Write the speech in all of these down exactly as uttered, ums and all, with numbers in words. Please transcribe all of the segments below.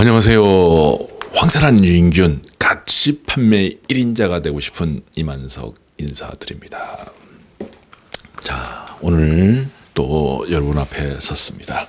안녕하세요. 황사란 유인균 같이 판매 일 인자가 되고 싶은 이만석 인사드립니다. 자, 오늘 또 여러분 앞에 섰습니다.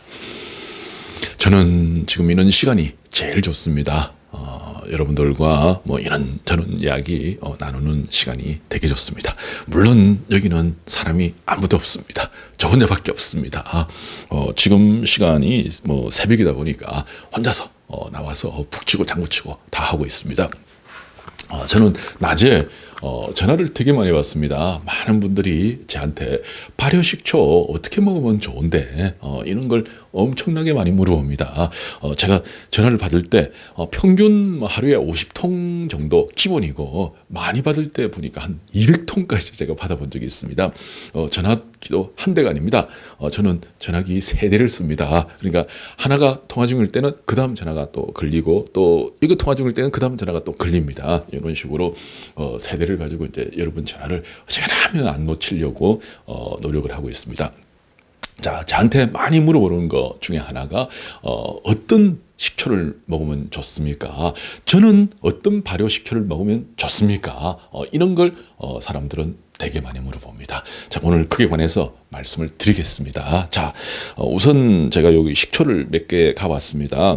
저는 지금 이런 시간이 제일 좋습니다. 어, 여러분들과 뭐 이런 저런 이야기 어, 나누는 시간이 되게 좋습니다. 물론 여기는 사람이 아무도 없습니다. 저 혼자밖에 없습니다. 어, 지금 시간이 뭐 새벽이다 보니까 혼자서 어, 나와서 푹 치고 장구 치고 다 하고 있습니다. 어, 저는 낮에 어, 전화를 되게 많이 받습니다. 많은 분들이 저한테 발효식초 어떻게 먹으면 좋은데 어, 이런 걸 엄청나게 많이 물어봅니다. 어, 제가 전화를 받을 때 어, 평균 하루에 오십 통 정도 기본이고 많이 받을 때 보니까 한 이백 통까지 제가 받아본 적이 있습니다. 어, 전화기도 한 대가 아닙니다. 어, 저는 전화기 세 대를 씁니다. 그러니까 하나가 통화 중일 때는 그 다음 전화가 또 걸리고 또 이거 통화 중일 때는 그 다음 전화가 또 걸립니다. 이런 식으로 어, 세 대를 가지고 이제 여러분 전화를 어지간하면 안 놓치려고 어, 노력을 하고 있습니다. 자, 저한테 많이 물어보는 것 중에 하나가 어, 어떤 식초를 먹으면 좋습니까? 저는 어떤 발효식초를 먹으면 좋습니까? 어, 이런 걸 어, 사람들은 되게 많이 물어봅니다. 자, 오늘 그에 관해서 말씀을 드리겠습니다. 자, 어, 우선 제가 여기 식초를 몇 개 가봤습니다.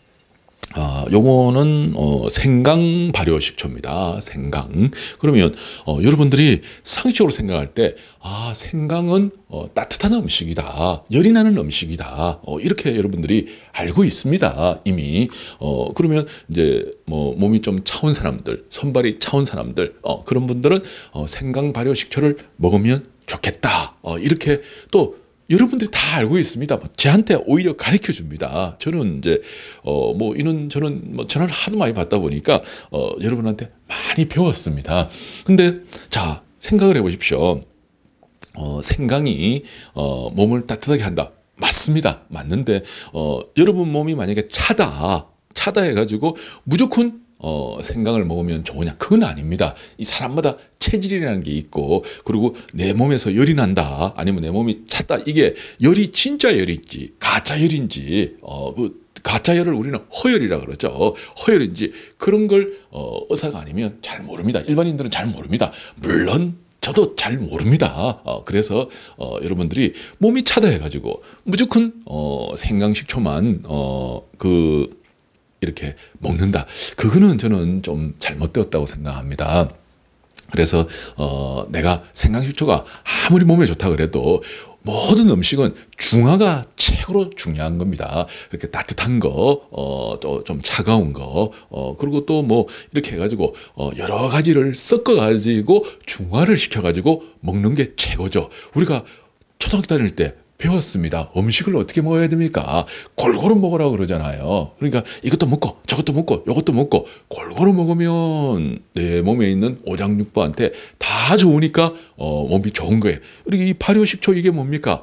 아, 요거는 어, 생강 발효 식초입니다. 생강. 그러면 어, 여러분들이 상식적으로 생각할 때 아, 생강은 어, 따뜻한 음식이다, 열이 나는 음식이다, 어, 이렇게 여러분들이 알고 있습니다. 이미. 어, 그러면 이제 뭐 몸이 좀 차운 사람들, 손발이 차운 사람들, 어, 그런 분들은 어, 생강 발효 식초를 먹으면 좋겠다. 어, 이렇게 또 여러분들이 다 알고 있습니다. 저한테 오히려 가르쳐 줍니다. 저는 이제, 어, 뭐, 이런, 저는 뭐 전화를 하도 많이 받다 보니까, 어, 여러분한테 많이 배웠습니다. 근데, 자, 생각을 해 보십시오. 어, 생강이, 어, 몸을 따뜻하게 한다. 맞습니다. 맞는데, 어, 여러분 몸이 만약에 차다, 차다 해가지고 무조건 어, 생강을 먹으면 좋으냐? 그건 아닙니다. 이 사람마다 체질이라는 게 있고, 그리고 내 몸에서 열이 난다, 아니면 내 몸이 찼다, 이게 열이 진짜 열인지 가짜 열인지, 어, 그 가짜 열을 우리는 허열이라 그러죠. 허열인지 그런 걸 어, 의사가 아니면 잘 모릅니다. 일반인들은 잘 모릅니다. 물론 저도 잘 모릅니다. 어, 그래서 어, 여러분들이 몸이 차다 해가지고 무조건 어, 생강식초만 어, 그 이렇게 먹는다. 그거는 저는 좀 잘못되었다고 생각합니다. 그래서 어, 내가 생강식초가 아무리 몸에 좋다 그래도 모든 음식은 중화가 최고로 중요한 겁니다. 이렇게 따뜻한 거, 어, 또 좀 차가운 거, 어, 그리고 또 뭐 이렇게 해가지고 어, 여러 가지를 섞어가지고 중화를 시켜가지고 먹는 게 최고죠. 우리가 초등학교 다닐 때 배웠습니다. 음식을 어떻게 먹어야 됩니까? 골고루 먹으라고 그러잖아요. 그러니까 이것도 먹고 저것도 먹고 이것도 먹고 골고루 먹으면 내 몸에 있는 오장육부한테 다 좋으니까 어, 몸이 좋은 거예요. 그리고 이 발효식초 이게 뭡니까?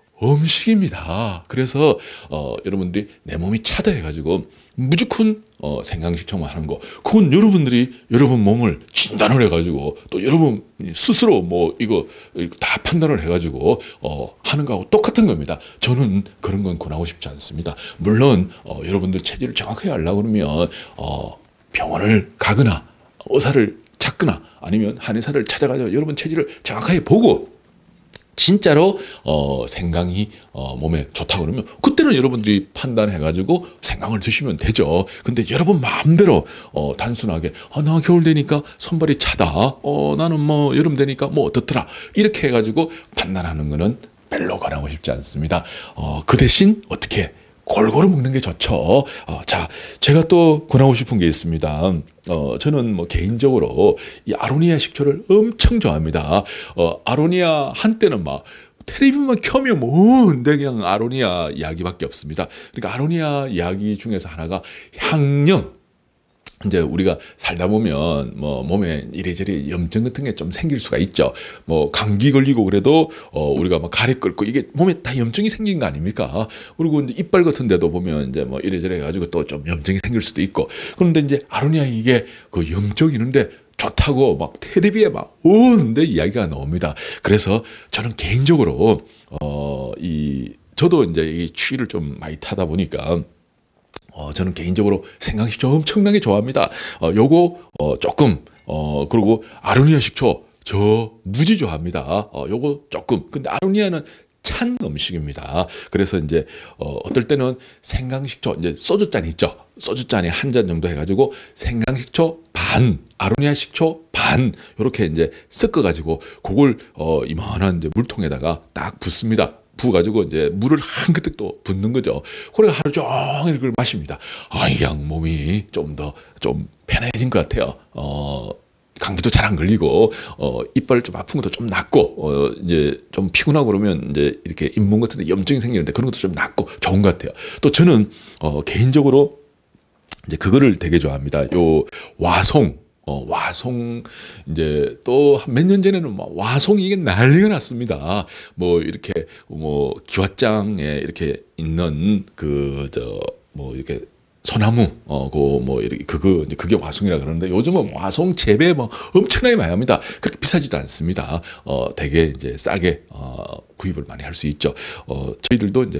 음식입니다. 그래서 어, 여러분들이 내 몸이 차다 해가지고 무조건 어, 생강식초만 하는 거, 그건 여러분들이 여러분 몸을 진단을 해가지고 또 여러분 스스로 뭐 이거 다 판단을 해가지고 어, 하는 거하고 똑같은 겁니다. 저는 그런 건 권하고 싶지 않습니다. 물론 어, 여러분들 체질을 정확하게 알려고 그러면 어, 병원을 가거나 의사를 찾거나 아니면 한의사를 찾아가서 여러분 체질을 정확하게 보고 진짜로 어, 생강이 어, 몸에 좋다 그러면 그때는 여러분들이 판단해가지고 생강을 드시면 되죠. 근데 여러분 마음대로 어, 단순하게 어, 나 겨울 되니까 손발이 차다, 어, 나는 뭐 여름 되니까 뭐 어떻더라, 이렇게 해가지고 판단하는 거는 별로 권하고 싶지 않습니다. 어, 그 대신 어떻게 골고루 먹는 게 좋죠. 어, 자, 제가 또 권하고 싶은 게 있습니다. 어, 저는 뭐 개인적으로 이 아로니아 식초를 엄청 좋아합니다. 어, 아로니아 한때는 막 텔레비전만 켜면 뭔데 그냥 아로니아 이야기밖에 없습니다. 그러니까 아로니아 이야기 중에서 하나가 향령. 이제 우리가 살다 보면 뭐 몸에 이래저래 염증 같은 게 좀 생길 수가 있죠. 뭐 감기 걸리고 그래도 어 우리가 막 가래 끓고 이게 몸에 다 염증이 생긴 거 아닙니까? 그리고 이제 이빨 같은 데도 보면 이제 뭐 이래저래 해가지고 또 좀 염증이 생길 수도 있고. 그런데 이제 아로니아 이게 그 염증 있는데 좋다고 막 텔레비에 막 오는데 이야기가 나옵니다. 그래서 저는 개인적으로 어 이 저도 이제 이 추위를 좀 많이 타다 보니까 어, 저는 개인적으로 생강식초 엄청나게 좋아합니다. 어, 요거 어, 조금 어, 그리고 아로니아 식초 저 무지 좋아합니다. 어, 요거 조금. 근데 아로니아는 찬 음식입니다. 그래서 이제 어, 어떨 때는 생강식초 이제 소주잔 있죠. 소주잔에 한 잔 정도 해가지고 생강식초 반, 아로니아 식초 반 이렇게 이제 섞어가지고 그걸 어, 이만한 이제 물통에다가 딱 붓습니다. 부어가지고 이제 물을 한 그뜩 또 붓는 거죠. 그래 하루 종일 그걸 마십니다. 아, 그냥 몸이 좀 더 좀 편해진 것 같아요. 어. 감기도 잘 안 걸리고, 어, 이빨 좀 아픈 것도 좀 낫고, 어, 이제 좀 피곤하고 그러면 이제 이렇게 잇몸 같은 데 염증이 생기는데 그런 것도 좀 낫고 좋은 것 같아요. 또 저는, 어, 개인적으로 이제 그거를 되게 좋아합니다. 요 와송, 어, 와송, 이제 또 몇 년 전에는 뭐 와송이 이게 난리가 났습니다. 뭐 이렇게 뭐 기왓장에 이렇게 있는 그, 저, 뭐 이렇게 소나무, 어, 그, 뭐, 이렇게, 그거, 이제 그게 와송이라 그러는데 요즘은 와송 재배 뭐 엄청나게 많이 합니다. 그렇게 비싸지도 않습니다. 어, 되게 이제 싸게, 어, 구입을 많이 할 수 있죠. 어, 저희들도 이제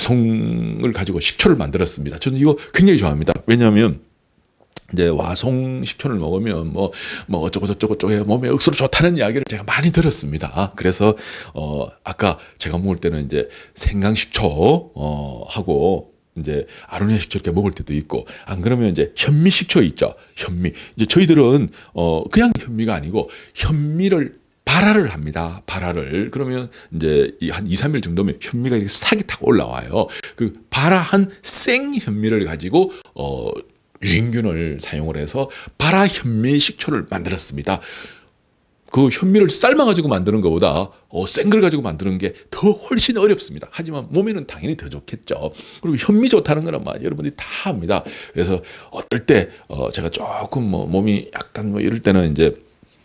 와송을 가지고 식초를 만들었습니다. 저는 이거 굉장히 좋아합니다. 왜냐하면 이제 와송 식초를 먹으면 뭐, 뭐 어쩌고 저쩌고 저쩌고 몸에 억수로 좋다는 이야기를 제가 많이 들었습니다. 그래서, 어, 아까 제가 먹을 때는 이제 생강식초, 어, 하고, 이제 아로니아 식초 이렇게 먹을 때도 있고, 안 그러면 이제 현미 식초 있죠. 현미. 이제 저희들은 어 그냥 현미가 아니고 현미를 발화를 합니다. 발화를. 그러면 이제 한 이, 삼 일 정도면 현미가 이렇게 싹이 타고 올라와요. 그 발화한 생 현미를 가지고 어 유인균을 사용을 해서 발화 현미 식초를 만들었습니다. 그 현미를 삶아가지고 만드는 것보다 어, 센 걸 가지고 만드는 게 더 훨씬 어렵습니다. 하지만 몸에는 당연히 더 좋겠죠. 그리고 현미 좋다는 거는 막 여러분들이 다 압니다. 그래서 어떨 때 어, 제가 조금 뭐 몸이 약간 뭐 이럴 때는 이제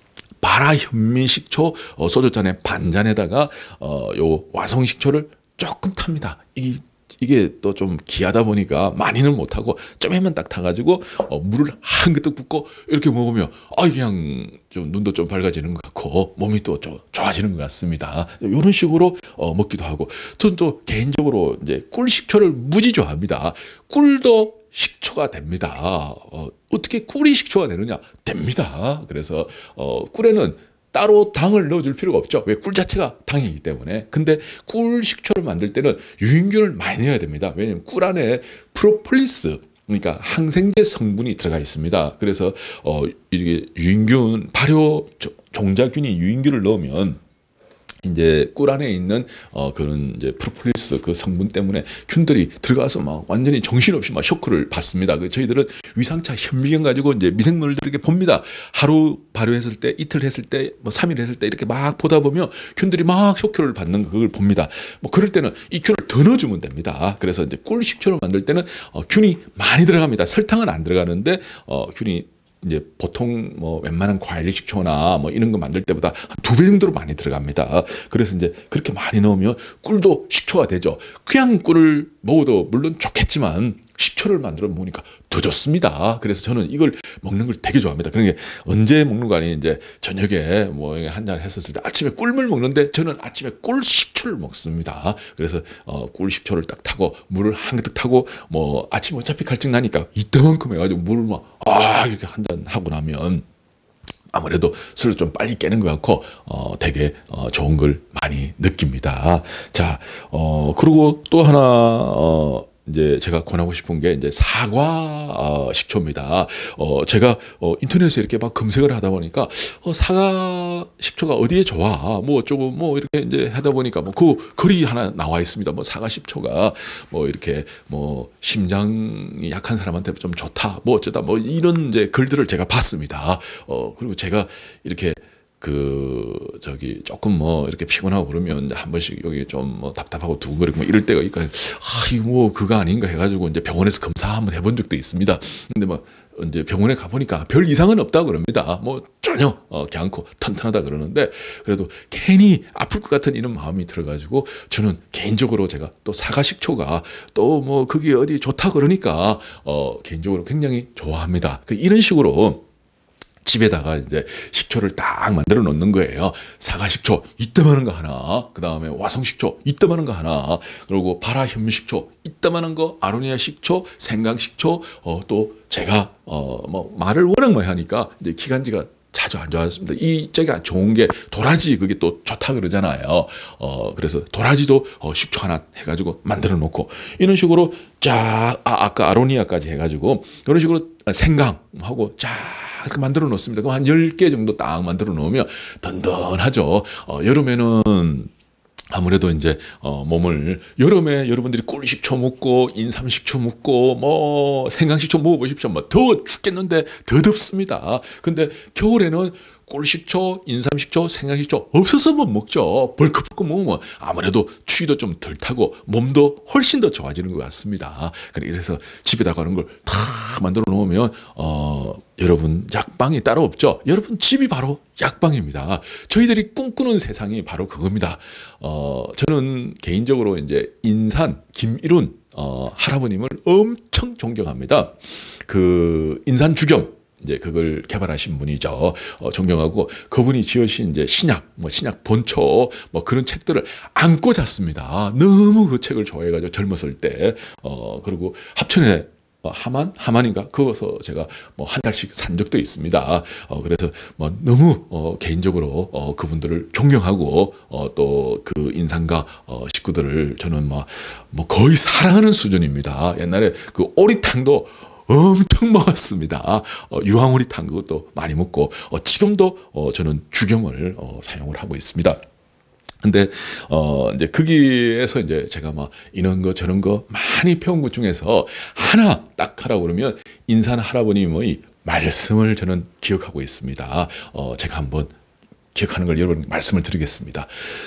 발화 현미 식초 어, 소주잔에 반 잔에다가 어, 요 와송 식초를 조금 탑니다. 이 이게 또 좀 귀하다 보니까 많이는 못하고 좀에만 딱 타가지고 어, 물을 한 그뜩 붓고 이렇게 먹으면 아 그냥 좀 눈도 좀 밝아지는 것 같고 몸이 또 좀 좋아지는 것 같습니다. 이런 식으로 어, 먹기도 하고 저는 또 개인적으로 이제 꿀 식초를 무지 좋아합니다. 꿀도 식초가 됩니다. 어, 어떻게 꿀이 식초가 되느냐? 됩니다. 그래서 어, 꿀에는 따로 당을 넣어줄 필요가 없죠. 왜? 꿀 자체가 당이기 때문에. 근데 꿀 식초를 만들 때는 유인균을 많이 넣어야 됩니다. 왜냐하면 꿀 안에 프로폴리스, 그러니까 항생제 성분이 들어가 있습니다. 그래서 어 이게 유인균, 발효 종자균이 유인균을 넣으면 이제 꿀 안에 있는 어 그런 이제 프로폴리스 그 성분 때문에 균들이 들어가서 막 완전히 정신없이 막 쇼크를 받습니다. 그 저희들은 위상차 현미경 가지고 이제 미생물들 이렇게 봅니다. 하루 발효했을 때, 이틀 했을 때, 뭐 삼 일 했을 때 이렇게 막 보다 보면 균들이 막 쇼크를 받는 그걸 봅니다. 뭐 그럴 때는 이 균을 더 넣어주면 됩니다. 그래서 이제 꿀 식초를 만들 때는 어 균이 많이 들어갑니다. 설탕은 안 들어가는데 어 균이 이제 보통 뭐 웬만한 과일 식초나 뭐 이런 거 만들 때보다 한 두 배 정도로 많이 들어갑니다. 그래서 이제 그렇게 많이 넣으면 꿀도 식초가 되죠. 그냥 꿀을 먹어도 물론 좋겠지만 식초를 만들어 먹으니까 더 좋습니다. 그래서 저는 이걸 먹는 걸 되게 좋아합니다. 그러니까 언제 먹는 거 아니에요. 이제 저녁에 뭐 한 잔 했었을 때 아침에 꿀물 먹는데 저는 아침에 꿀 식초를 먹습니다. 그래서 어, 꿀 식초를 딱 타고 물을 한 그득 타고 뭐 아침 어차피 갈증 나니까 이때만큼 해가지고 물을 막 아 이렇게 한 잔 하고 나면 아무래도 술을 좀 빨리 깨는 것 같고 어 되게 어 좋은 걸 많이 느낍니다. 자, 어 그리고 또 하나 어 이제 제가 권하고 싶은 게 이제 사과 어, 식초입니다. 어, 제가 어, 인터넷에 이렇게 막 검색을 하다 보니까 어, 사과 식초가 어디에 좋아? 뭐 어쩌고 뭐 이렇게 이제 하다 보니까 뭐 그 글이 하나 나와 있습니다. 뭐 사과 식초가 뭐 이렇게 뭐 심장이 약한 사람한테 좀 좋다. 뭐 어쩌다 뭐 이런 이제 글들을 제가 봤습니다. 어, 그리고 제가 이렇게 그 저기 조금 뭐 이렇게 피곤하고 그러면 한 번씩 여기 좀 뭐 답답하고 두근거리고 뭐 이럴 때가 있니까 아 이거 뭐 그거 아닌가 해가지고 이제 병원에서 검사 한번 해본 적도 있습니다. 근데 뭐 이제 병원에 가보니까 별 이상은 없다 그럽니다. 뭐 전혀 어, 괜찮고 튼튼하다 그러는데 그래도 괜히 아플 것 같은 이런 마음이 들어가지고 저는 개인적으로 제가 또 사과 식초가 또 뭐 그게 어디 좋다 그러니까 어 개인적으로 굉장히 좋아합니다. 이런 식으로 집에다가 이제 식초를 딱 만들어 놓는 거예요. 사과식초 이따만한 거 하나, 그 다음에 와송식초 이따만한 거 하나, 그리고 발화현미식초 이따만한 거, 아로니아 식초, 생강식초, 어, 또 제가 어, 뭐 말을 워낙 많이 하니까 이제 기관지가 자주 안 좋아졌습니다. 이 저기가 좋은 게 도라지, 그게 또 좋다 그러잖아요. 어 그래서 도라지도 어, 식초 하나 해가지고 만들어 놓고 이런 식으로 쫙, 아, 아까 아로니아까지 해가지고 이런 식으로 생강하고 쫙 이렇게 만들어 놓습니다. 그럼 한 열 개 정도 딱 만들어 놓으면 든든하죠. 어, 여름에는 아무래도 이제 어 몸을, 여름에 여러분들이 꿀식초 먹고 인삼식초 먹고 뭐 생강식초 먹어보십시오. 뭐 더 죽겠는데 더 덥습니다. 근데 겨울에는 꿀식초, 인삼식초, 생강식초 없어서 못 먹죠. 벌컥벌컥 먹으면 아무래도 추위도 좀 덜 타고 몸도 훨씬 더 좋아지는 것 같습니다. 그래서 집에다가 그런 걸 다 만들어 놓으면 어 여러분 약방이 따로 없죠. 여러분 집이 바로 약방입니다. 저희들이 꿈꾸는 세상이 바로 그겁니다. 어 저는 개인적으로 이제 인산 김일훈 어 할아버님을 엄청 존경합니다. 그 인산 주겸, 이제 그걸 개발하신 분이죠. 어, 존경하고, 그분이 지으신 이제 신약, 뭐 신약 본초, 뭐 그런 책들을 안고 잤습니다. 너무 그 책을 좋아해가지고 젊었을 때, 어 그리고 합천에 어, 하만 하만인가 그거서 제가 뭐 한 달씩 산 적도 있습니다. 어 그래서 뭐 너무 어 개인적으로 어 그분들을 존경하고 어 또 그 인상가 어 식구들을 저는 뭐, 뭐 거의 사랑하는 수준입니다. 옛날에 그 오리탕도 엄청 먹었습니다. 어, 유황오리탕 그것도 많이 먹고 어, 지금도 어, 저는 주겸을 어, 사용을 하고 있습니다. 근데 어 이제 거기에서 이제 제가 막 이런 거 저런 거 많이 배운 것 중에서 하나 딱 하라고 그러면 인산 할아버님의 말씀을 저는 기억하고 있습니다. 어 제가 한번 기억하는 걸 여러분 말씀을 드리겠습니다.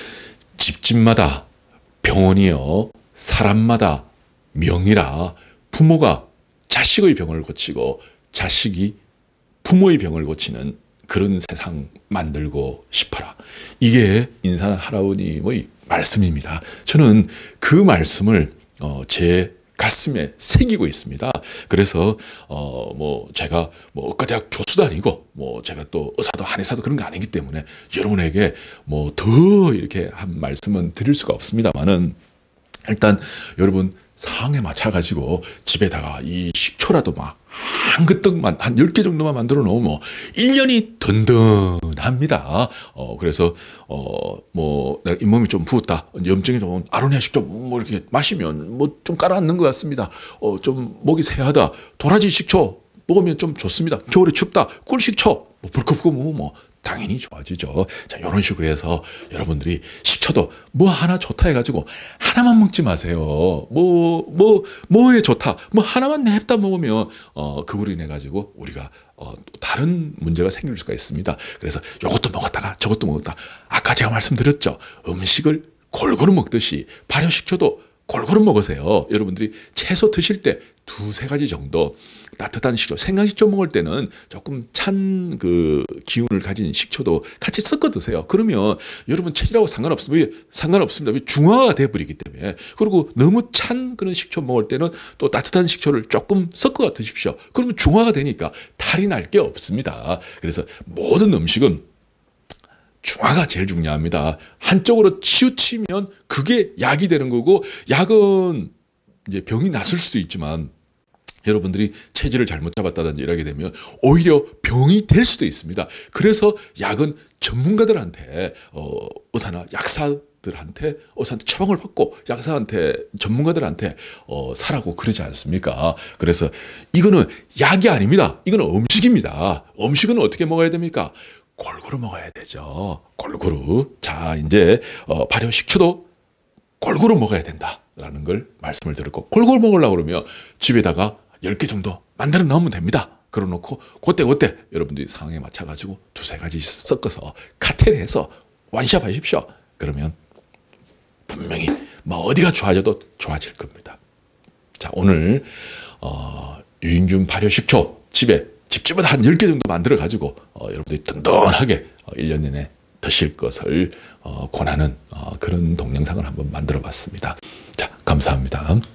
집집마다 병원이요, 사람마다 명이라. 부모가 자식의 병을 고치고 자식이 부모의 병을 고치는 그런 세상 만들고 싶어라. 이게 인산 할아버님의 말씀입니다. 저는 그 말씀을 어, 제 가슴에 새기고 있습니다. 그래서 어, 뭐 제가 뭐 의과대학 교수도 아니고 뭐 제가 또 의사도 한의사도 그런 거 아니기 때문에 여러분에게 뭐 더 이렇게 한 말씀은 드릴 수가 없습니다만은, 일단 여러분 상황에 맞춰가지고 집에다가 이 식초라도 막 한 그떡만, 한 열 개 정도만 만들어 놓으면 일 년이 든든합니다. 어, 그래서, 어, 뭐, 내가 잇몸이 좀 부었다, 염증이 좀, 아로니아 식초 뭐 이렇게 마시면 뭐 좀 깔아앉는 것 같습니다. 어, 좀 목이 새하다, 도라지 식초 먹으면 좀 좋습니다. 겨울에 춥다, 꿀식초, 뭐 벌컥벌컥 먹으면 뭐 당연히 좋아지죠. 자, 이런 식으로 해서 여러분들이 식초도 뭐 하나 좋다 해가지고 하나만 먹지 마세요. 뭐, 뭐, 뭐에 좋다, 뭐 하나만 냅다 먹으면, 어, 그걸로 인해가지고 우리가, 어, 또 다른 문제가 생길 수가 있습니다. 그래서 이것도 먹었다가 저것도 먹었다. 아까 제가 말씀드렸죠. 음식을 골고루 먹듯이 발효식초도 골고루 먹으세요. 여러분들이 채소 드실 때 두세 가지 정도 따뜻한 식초, 생강식초 먹을 때는 조금 찬 그 기운을 가진 식초도 같이 섞어 드세요. 그러면 여러분 체질하고 상관없습니다. 왜? 상관없습니다. 왜? 중화가 돼버리기 때문에. 그리고 너무 찬 그런 식초 먹을 때는 또 따뜻한 식초를 조금 섞어 드십시오. 그러면 중화가 되니까 탈이 날 게 없습니다. 그래서 모든 음식은 중화가 제일 중요합니다. 한쪽으로 치우치면 그게 약이 되는 거고, 약은 이제 병이 났을 수도 있지만 여러분들이 체질을 잘못 잡았다든지 이러게 되면 오히려 병이 될 수도 있습니다. 그래서 약은 전문가들한테, 어, 의사나 약사들한테, 의사한테 처방을 받고 약사한테, 전문가들한테 어, 사라고 그러지 않습니까? 그래서 이거는 약이 아닙니다. 이거는 음식입니다. 음식은 어떻게 먹어야 됩니까? 골고루 먹어야 되죠. 골고루. 자, 이제 어, 발효식초도 골고루 먹어야 된다라는 걸 말씀을 드렸고, 골고루 먹으려고 그러면 집에다가 열 개 정도 만들어 놓으면 됩니다. 그러 놓고 그때 그때 여러분들이 상황에 맞춰가지고 두세 가지 섞어서 카텔해서 완샷 하십시오. 그러면 분명히 뭐 어디가 좋아져도 좋아질 겁니다. 자, 오늘 어, 유인균 발효식초 집에 집집마다 한 열 개 정도 만들어 가지고 어, 여러분들이 든든하게 어, 일 년 내내 드실 것을 어, 권하는 어, 그런 동영상을 한번 만들어 봤습니다. 자, 감사합니다.